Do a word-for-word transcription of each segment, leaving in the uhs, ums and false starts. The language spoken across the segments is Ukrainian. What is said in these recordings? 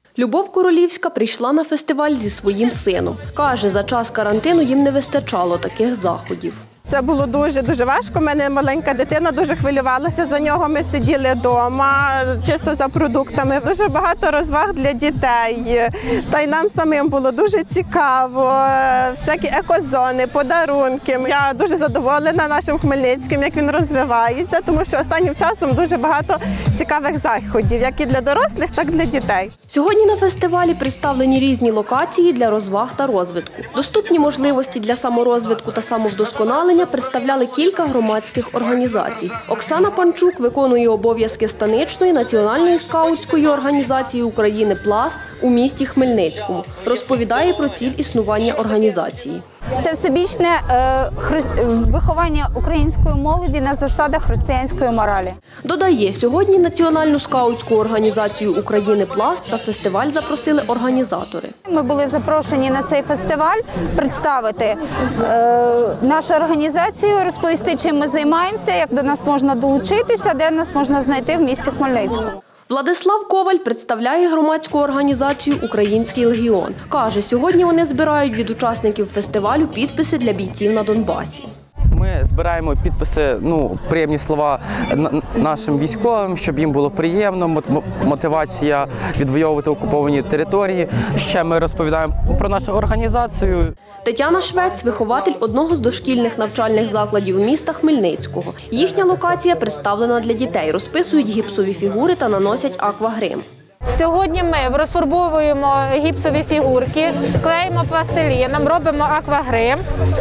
Любов Королівська прийшла на фестиваль зі своїм сином. Каже, за час карантину їм не вистачало таких заходів. Це було дуже-дуже важко. У мене маленька дитина, дуже хвилювалася за нього. Ми сиділи вдома, чисто за продуктами. Дуже багато розваг для дітей. Та й нам самим було дуже цікаво. Всякі екозони, подарунки. Я дуже задоволена нашим Хмельницьким, як він розвивається, тому що останнім часом дуже багато цікавих заходів, як і для дорослих, так і для дітей. Сьогодні на фестивалі представлені різні локації для розваг та розвитку. Доступні можливості для саморозвитку та самовдосконалення представляли кілька громадських організацій. Оксана Панчук виконує обов'язки станичної національної скаутської організації України «Пласт» у місті Хмельницькому. Розповідає про ціль існування організації. Це всебічне е, хри... виховання української молоді на засадах християнської моралі. Додає, сьогодні Національну скаутську організацію України «Пласт» та фестиваль запросили організатори. Ми були запрошені на цей фестиваль представити е, нашу організацію, розповісти, чим ми займаємося, як до нас можна долучитися, де нас можна знайти в місті Хмельницькому. Владислав Коваль представляє громадську організацію «Український легіон». Каже, сьогодні вони збирають від учасників фестивалю підписи для бійців на Донбасі. Ми збираємо підписи, ну, приємні слова нашим військовим, щоб їм було приємно, мотивація відвоювати окуповані території. Ще ми розповідаємо про нашу організацію. Тетяна Швець – вихователь одного з дошкільних навчальних закладів міста Хмельницького. Їхня локація представлена для дітей. Розписують гіпсові фігури та наносять аквагрим. Сьогодні ми розфарбовуємо гіпсові фігурки, клеїмо пластиліном, робимо аквагрим.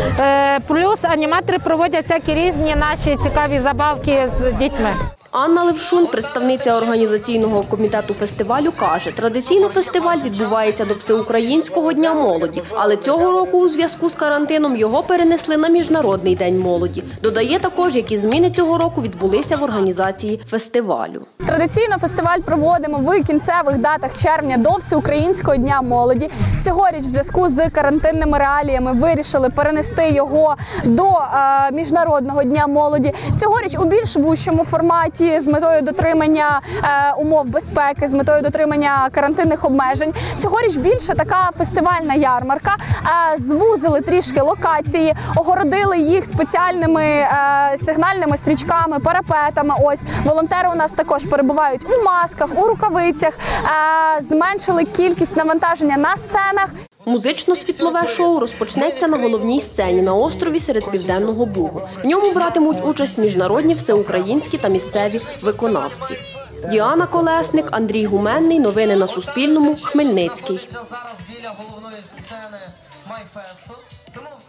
Плюс аніматори проводять всякі різні наші цікаві забавки з дітьми. Анна Левшун, представниця організаційного комітету фестивалю, каже, традиційно фестиваль відбувається до Всеукраїнського дня молоді, але цього року у зв'язку з карантином його перенесли на Міжнародний день молоді. Додає також, які зміни цього року відбулися в організації фестивалю. Традиційно фестиваль проводимо в кінцевих датах червня до Всеукраїнського дня молоді. Цьогоріч в зв'язку з карантинними реаліями вирішили перенести його до е, Міжнародного дня молоді. Цьогоріч у більш вущому форматі, з метою дотримання е, умов безпеки, з метою дотримання карантинних обмежень. Цьогоріч більше така фестивальна ярмарка. Е, звузили трішки локації, огородили їх спеціальними е, сигнальними стрічками, парапетами. Ось волонтери у нас також перебувають у масках, у рукавицях, е, зменшили кількість навантаження на сценах. Музично-світлове шоу розпочнеться на головній сцені на острові серед Південного Бугу. В ньому братимуть участь міжнародні, всеукраїнські та місцеві виконавці. Діана Колесник, Андрій Гуменний. Новини на Суспільному. Хмельницький. Зараз біля головної сцени Майфесту.